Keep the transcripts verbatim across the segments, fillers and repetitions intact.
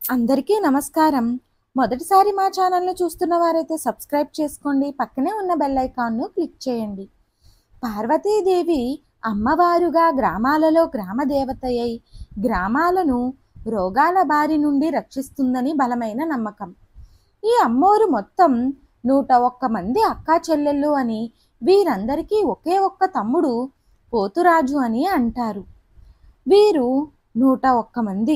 అందరికీ నమస్కారం. మొదటిసారి మా ఛానల్‌ను చూస్తున్న వారైతే సబ్స్క్రైబ్ చేసుకోండి. పక్కనే ఉన్న బెల్ ఐకాన్‌ను క్లిక్ చేయండి. పార్వతీదేవి అమ్మవారుగా గ్రామాలలో గ్రామ దేవతయై గ్రామాలను రోగాల బారి నుండి రక్షిస్తుందని బలమైన నమ్మకం. ఈ అమ్మోరు మొత్తం నూట ఒక్క మంది అక్కా చెల్లెళ్ళు అని, వీరందరికీ ఒకే ఒక్క తమ్ముడు పోతురాజు అని అంటారు. వీరు నూట ఒక్క మంది.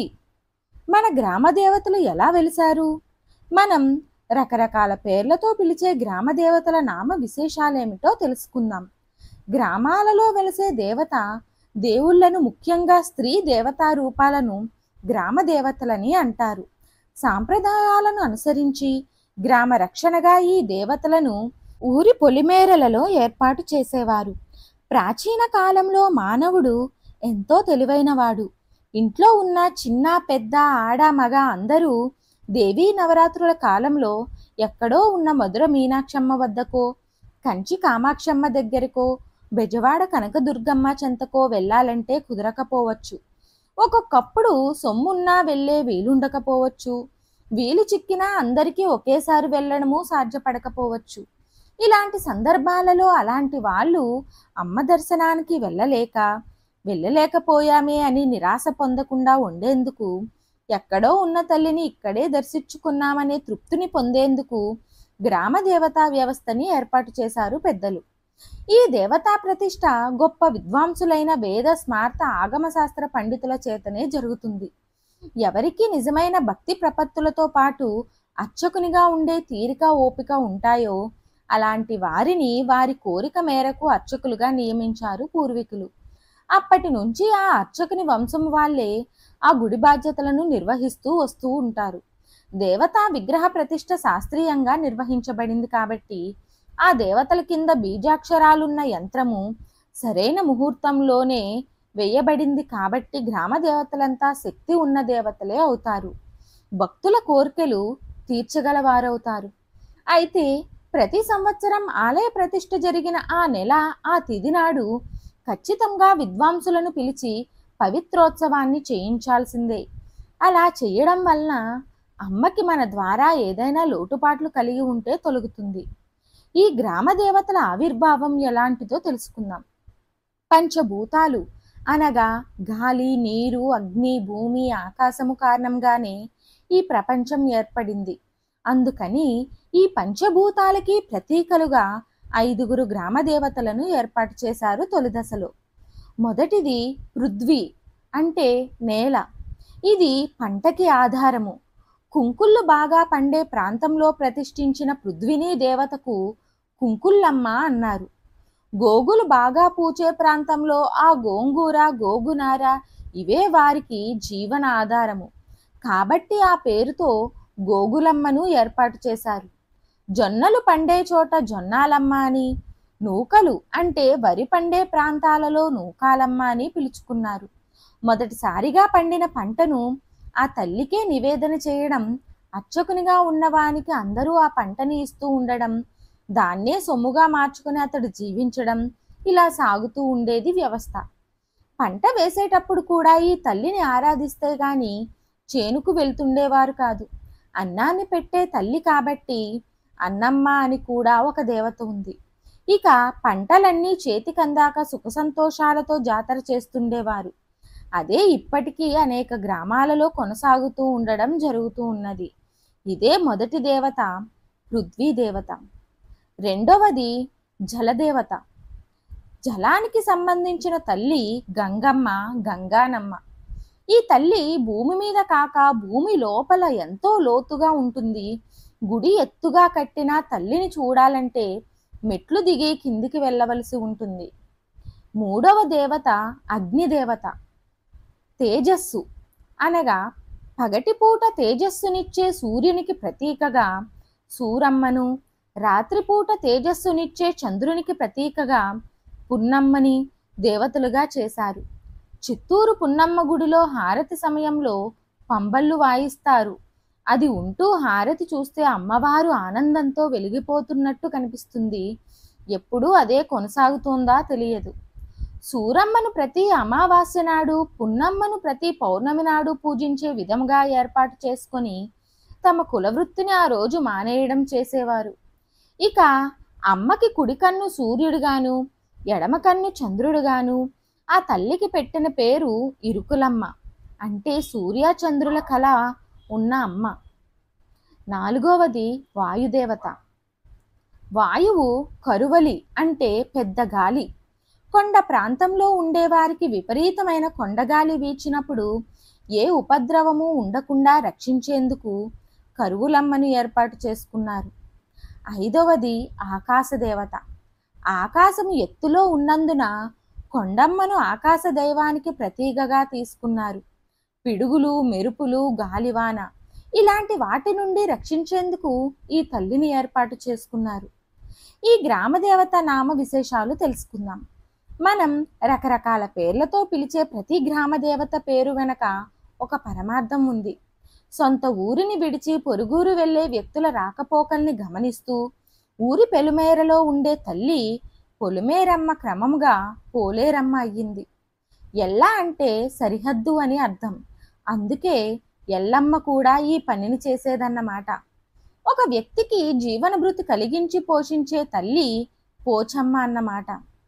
మన గ్రామ దేవతలు ఎలా వెలిశారు? మనం రకరకాల పేర్లతో పిలిచే గ్రామ దేవతల నామ విశేషాలేమిటో తెలుసుకుందాం. గ్రామాలలో వెలిసే దేవత దేవుళ్లను, ముఖ్యంగా స్త్రీ దేవతా రూపాలను గ్రామ దేవతలని అంటారు. సాంప్రదాయాలను అనుసరించి గ్రామ రక్షణగా ఈ దేవతలను ఊరి పొలిమేరలలో ఏర్పాటు చేసేవారు. ప్రాచీన కాలంలో మానవుడు ఎంతో తెలివైనవాడు. ఇంట్లో ఉన్న చిన్న పెద్ద ఆడ మగ అందరూ దేవీ నవరాత్రుల కాలంలో ఎక్కడో ఉన్న మధుర మీనాక్షమ్మ వద్దకో, కంచి కామాక్షమ్మ దగ్గరకో, బెజవాడ కనకదుర్గమ్మ చెంతకో వెళ్ళాలంటే కుదరకపోవచ్చు. ఒక్కొక్కప్పుడు సొమ్మున్నా వెళ్ళే వీలుండకపోవచ్చు. వీలు చిక్కినా అందరికీ ఒకేసారి వెళ్ళడము సాధ్యపడకపోవచ్చు. ఇలాంటి సందర్భాలలో అలాంటి వాళ్ళు అమ్మ దర్శనానికి వెళ్ళలేక వెళ్ళలేకపోయామే అని నిరాశ పొందకుండా ఉండేందుకు, ఎక్కడో ఉన్న తల్లిని ఇక్కడే దర్శించుకున్నామనే తృప్తిని పొందేందుకు గ్రామ దేవతా వ్యవస్థని ఏర్పాటు చేశారు పెద్దలు. ఈ దేవతా ప్రతిష్ట గొప్ప విద్వాంసులైన వేద స్మార్త ఆగమ శాస్త్ర పండితుల చేతనే జరుగుతుంది. ఎవరికి నిజమైన భక్తి ప్రపత్తులతో పాటు అర్చకునిగా ఉండే తీరిక ఓపిక ఉంటాయో అలాంటి వారిని వారి కోరిక మేరకు అర్చకులుగా నియమించారు పూర్వీకులు. అప్పటి నుంచి ఆ అర్చకుని వంశం వాళ్ళే ఆ గుడి బాధ్యతలను నిర్వహిస్తూ వస్తూ ఉంటారు. దేవతా విగ్రహ ప్రతిష్ఠ శాస్త్రీయంగా నిర్వహించబడింది కాబట్టి, ఆ దేవతల కింద బీజాక్షరాలున్న యంత్రము సరైన ముహూర్తంలోనే వేయబడింది కాబట్టి గ్రామ దేవతలంతా శక్తి ఉన్న దేవతలే అవుతారు. భక్తుల కోరికలు తీర్చగలవారవుతారు. అయితే ప్రతి సంవత్సరం ఆలయ ప్రతిష్ఠ జరిగిన ఆ నెల ఆ తిథి నాడు ఖచ్చితంగా విద్వాంసులను పిలిచి పవిత్రోత్సవాన్ని చేయించాల్సిందే. అలా చేయడం వలన అమ్మకి మన ద్వారా ఏదైనా లోటుపాట్లు కలిగి ఉంటే తొలగుతుంది. ఈ గ్రామ దేవతల ఆవిర్భావం ఎలాంటిదో తెలుసుకుందాం. పంచభూతాలు అనగా గాలి, నీరు, అగ్ని, భూమి, ఆకాశము కారణంగానే ఈ ప్రపంచం ఏర్పడింది. అందుకని ఈ పంచభూతాలకి ప్రతీకలుగా ఐదుగురు గ్రామ దేవతలను ఏర్పాటు చేశారు తొలి దశలో. మొదటిది పృథ్వీ అంటే నేల. ఇది పంటకి ఆధారము. కుంకుళ్ళు బాగా పండే ప్రాంతంలో ప్రతిష్ఠించిన పృథ్విని దేవతకు కుంకుళ్ళమ్మ అన్నారు. గోగులు బాగా పూచే ప్రాంతంలో ఆ గోంగూర, గోగునార ఇవే వారికి జీవన ఆధారము కాబట్టి ఆ పేరుతో గోగులమ్మను ఏర్పాటు చేశారు. జొన్నలు పండే చోట జొన్నాలమ్మ అని, నూకలు అంటే వరి పండే ప్రాంతాలలో నూకాలమ్మ అని పిలుచుకున్నారు. మొదటిసారిగా పండిన పంటను ఆ తల్లికే నివేదన చేయడం, అర్చకునిగా ఉన్నవానికి అందరూ ఆ పంటని ఇస్తూ ఉండడం, దాన్నే సొమ్ముగా మార్చుకుని అతడు జీవించడం, ఇలా సాగుతూ ఉండేది వ్యవస్థ. పంట వేసేటప్పుడు కూడా ఈ తల్లిని ఆరాధిస్తే గాని చేనుకు వెళ్తుండేవారు కాదు. అన్నాన్ని పెట్టే తల్లి కాబట్టి అన్నమ్మ అని కూడా ఒక దేవత ఉంది. ఇక పంటలన్నీ చేతికందాక సుఖ సంతోషాలతో జాతర చేస్తుండేవారు. అదే ఇప్పటికీ అనేక గ్రామాలలో కొనసాగుతూ ఉండడం జరుగుతూ ఉన్నది. ఇదే మొదటి దేవత పృథ్వీ దేవత. రెండవది జలదేవత. జలానికి సంబంధించిన తల్లి గంగమ్మ, గంగానమ్మ. ఈ తల్లి భూమి మీద కాక భూమి లోపల ఎంతో లోతుగా ఉంటుంది. గుడి ఎత్తుగా కట్టిన తల్లిని చూడాలంటే మెట్లు దిగి కిందికి వెళ్ళవలసి ఉంటుంది. మూడవ దేవత అగ్నిదేవత. తేజస్సు అనగా పగటిపూట తేజస్సునిచ్చే సూర్యునికి ప్రతీకగా సూరమ్మను, రాత్రిపూట తేజస్సునిచ్చే చంద్రునికి ప్రతీకగా పున్నమ్మని దేవతలుగా చేశారు. చిత్తూరు పున్నమ్మ గుడిలో హారతి సమయంలో పంబళ్ళు వాయిస్తారు. అది ఉంటూ హారతి చూస్తే అమ్మవారు ఆనందంతో వెలిగిపోతున్నట్టు కనిపిస్తుంది. ఎప్పుడూ అదే కొనసాగుతోందా తెలియదు. సూరమ్మను ప్రతి అమావాస్య నాడు, పున్నమ్మను ప్రతి పౌర్ణమి నాడు పూజించే విధంగా ఏర్పాటు చేసుకొని తమ కులవృత్తిని ఆ రోజు మానేయడం చేసేవారు. ఇక అమ్మకి కుడి కన్ను సూర్యుడుగాను, ఎడమ కన్ను చంద్రుడుగాను, ఆ తల్లికి పెట్టిన పేరు ఇరుకులమ్మ, అంటే సూర్య చంద్రుల కళ ఉన్న అమ్మ. నాలుగవది వాయుదేవత. వాయువు కరువలి అంటే పెద్ద గాలి. కొండ ప్రాంతంలో ఉండేవారికి విపరీతమైన కొండగాలి వీచినప్పుడు ఏ ఉపద్రవము ఉండకుండా రక్షించేందుకు కరువులమ్మను ఏర్పాటు చేసుకున్నారు. ఐదవది ఆకాశదేవత. ఆకాశము ఎత్తులో ఉన్నందున కొండమ్మను ఆకాశ దైవానికి ప్రతీకగా తీసుకున్నారు. పిడుగులు, మెరుపులు, గాలివాన ఇలాంటి వాటి నుండి రక్షించేందుకు ఈ తల్లిని ఏర్పాటు చేసుకున్నారు. ఈ గ్రామదేవత నామ విశేషాలు తెలుసుకుందాం. మనం రకరకాల పేర్లతో పిలిచే ప్రతి గ్రామదేవత పేరు వెనక ఒక పరమార్థం ఉంది. సొంత ఊరిని విడిచి పొరుగురు వెళ్లే వ్యక్తుల రాకపోకల్ని గమనిస్తూ ఊరి పెలుమేరలో ఉండే తల్లి పొలిమేరమ్మ క్రమంగా పోలేరమ్మ అయ్యింది. ఎల్ల అంటే సరిహద్దు అని అర్థం. అందుకే ఎల్లమ్మ కూడా ఈ పనిని చేసేదన్నమాట. ఒక వ్యక్తికి జీవనభృతి కలిగించి పోషించే తల్లి పోచమ్మ అన్నమాట.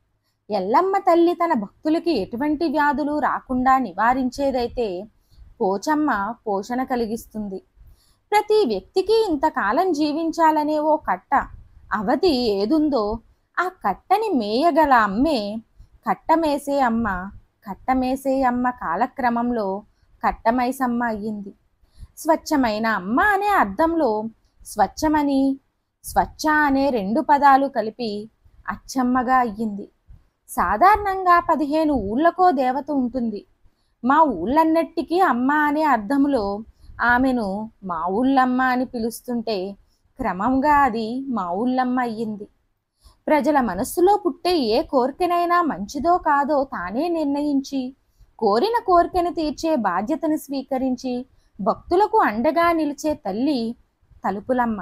ఎల్లమ్మ తల్లి తన భక్తులకి ఎటువంటి వ్యాధులు రాకుండా నివారించేదైతే పోచమ్మ పోషణ కలిగిస్తుంది. ప్రతి వ్యక్తికి ఇంతకాలం జీవించాలనే ఓ కట్ట, అవధి ఏదుందో ఆ కట్టని మేయగల అమ్మే కట్టమేసే అమ్మ. కట్టమేసే అమ్మ కాలక్రమంలో కట్టమైసమ్మ అయ్యింది. స్వచ్ఛమైన అమ్మ అనే అర్థంలో స్వచ్ఛమని, స్వచ్ఛ అనే రెండు పదాలు కలిపి అచ్చమ్మగా అయ్యింది. సాధారణంగా పదిహేను ఊళ్ళకో దేవత ఉంటుంది. మా ఊళ్ళన్నిటికీ అమ్మ అనే అర్థంలో ఆమెను మా ఊళ్ళమ్మ అని పిలుస్తుంటే క్రమంగా అది మా ఊళ్ళమ్మ అయ్యింది. ప్రజల మనస్సులో పుట్టే ఏ కోరికనైనా మంచిదో కాదో తానే నిర్ణయించి కోరిన కోరికను తీర్చే బాధ్యతను స్వీకరించి భక్తులకు అండగా నిలిచే తల్లి తలుపులమ్మ.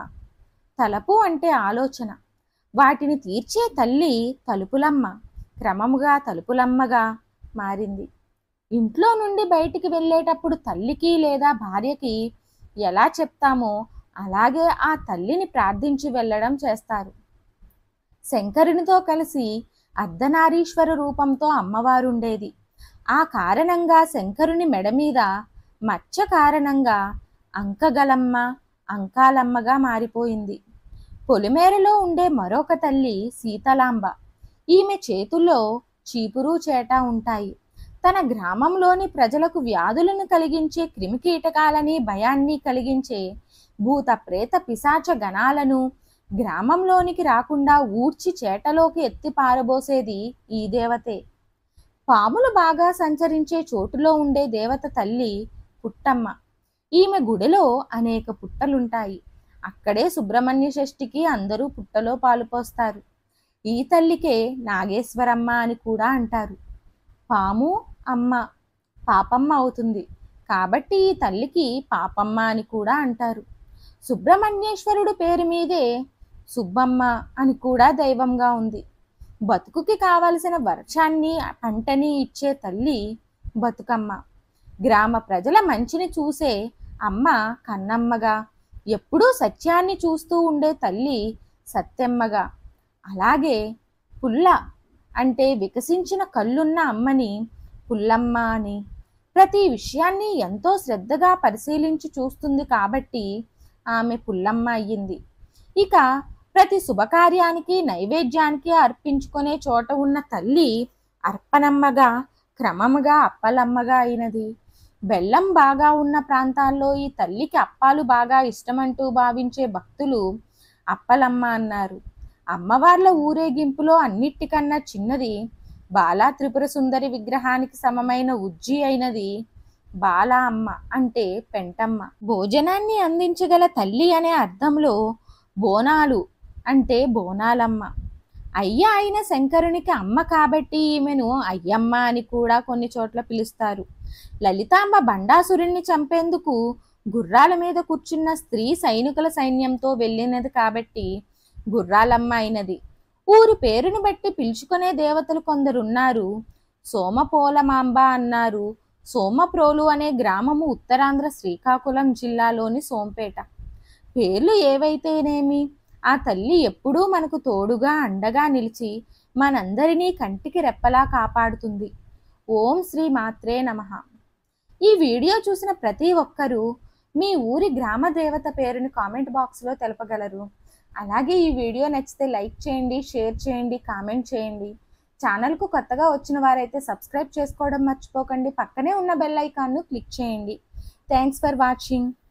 తలపు అంటే ఆలోచన, వాటిని తీర్చే తల్లి తలుపులమ్మ క్రమముగా తలుపులమ్మగా మారింది. ఇంట్లో నుండి బయటికి వెళ్ళేటప్పుడు తల్లికి లేదా భార్యకి ఎలా చెప్తామో అలాగే ఆ తల్లిని ప్రార్థించి వెళ్ళడం చేస్తారు. శంకరునితో కలిసి అర్ధనారీశ్వర రూపంతో అమ్మవారు ఉండేది. ఆ కారణంగా శంకరుని మెడ మీద మచ్చ కారణంగా అంకగలమ్మ, అంకాలమ్మగా మారిపోయింది. పొలిమేరలో ఉండే మరొక తల్లి శీతలాంబ. ఈమె చేతుల్లో చీపురు చేట ఉంటాయి. తన గ్రామంలోని ప్రజలకు వ్యాధులను కలిగించే క్రిమికీటకాలని భయాన్ని కలిగించే భూత ప్రేత పిశాచ గణాలను గ్రామంలోనికి రాకుండా ఊడ్చి చేటలోకి ఎత్తి పారబోసేది ఈ దేవతే. పాములు బాగా సంచరించే చోటులో ఉండే దేవత తల్లి పుట్టమ్మ. ఈమె గుడిలో అనేక పుట్టలుంటాయి. అక్కడే సుబ్రహ్మణ్య షష్ఠికి అందరూ పుట్టలో పాలు పోస్తారు. ఈ తల్లికే నాగేశ్వరమ్మ అని కూడా అంటారు. పాము అమ్మ పాపమ్మ అవుతుంది కాబట్టి ఈ తల్లికి పాపమ్మ అని కూడా అంటారు. సుబ్రహ్మణ్యేశ్వరుడు పేరు మీదే సుబ్బమ్మ అని కూడా దైవంగా ఉంది. బతుకుకి కావలసిన వర్షాన్ని పంటని ఇచ్చే తల్లి బతుకమ్మ. గ్రామ ప్రజల మంచిని చూసే అమ్మ కన్నమ్మగా, ఎప్పుడూ సత్యాన్ని చూస్తూ ఉండే తల్లి సత్యమ్మగా, అలాగే పుల్ల అంటే వికసించిన కళ్ళున్న అమ్మని పుల్లమ్మ అని, ప్రతి విషయాన్ని ఎంతో శ్రద్ధగా పరిశీలించి చూస్తుంది కాబట్టి ఆమె పుల్లమ్మ అయ్యింది. ఇక ప్రతి శుభకార్యానికి నైవేద్యానికి అర్పించుకునే చోట ఉన్న తల్లి అర్పణమ్మగా, క్రమముగా అప్పలమ్మగా అయినది. బెల్లం బాగా ఉన్న ప్రాంతాల్లో ఈ తల్లికి అప్పాలు బాగా ఇష్టమంటూ భావించే భక్తులు అప్పలమ్మ అన్నారు. అమ్మవార్ల ఊరేగింపులో అన్నిటికన్నా చిన్నది బాలా త్రిపుర సుందరి విగ్రహానికి సమమైన ఉజ్జి అయినది బాలా అమ్మ అంటే పెంటమ్మ. భోజనాన్ని అందించగల తల్లి అనే అర్థంలో బోనాలు అంటే బోనాలమ్మ. అయ్య అయిన శంకరునికి అమ్మ కాబట్టి ఈమెను అయ్యమ్మ అని కూడా కొన్ని చోట్ల పిలుస్తారు. లలితాంబ బండాసురుణ్ణి చంపేందుకు గుర్రాల మీద కూర్చున్న స్త్రీ సైనికుల సైన్యంతో వెళ్ళినది కాబట్టి గుర్రాలమ్మ అయినది. ఊరి పేరును బట్టి పిలుచుకునే దేవతలు కొందరున్నారు. సోమపోలమాంబ అన్నారు. సోమప్రోలు అనే గ్రామము ఉత్తరాంధ్ర శ్రీకాకుళం జిల్లాలోని సోంపేట. పేర్లు ఏవైతేనేమి, ఆ తల్లి ఎప్పుడూ మనకు తోడుగా అండగా నిలిచి మనందరినీ కంటికి రెప్పలా కాపాడుతుంది. ఓం శ్రీ మాత్రే నమః. ఈ వీడియో చూసిన ప్రతి ఒక్కరూ మీ ఊరి గ్రామ దేవత పేరుని కామెంట్ బాక్స్లో తెలపగలరు. అలాగే ఈ వీడియో నచ్చితే లైక్ చేయండి, షేర్ చేయండి, కామెంట్ చేయండి. ఛానల్కు కొత్తగా వచ్చిన వారైతే సబ్స్క్రైబ్ చేసుకోవడం మర్చిపోకండి. పక్కనే ఉన్న బెల్ ఐకాన్ను క్లిక్ చేయండి. Thanks for watching.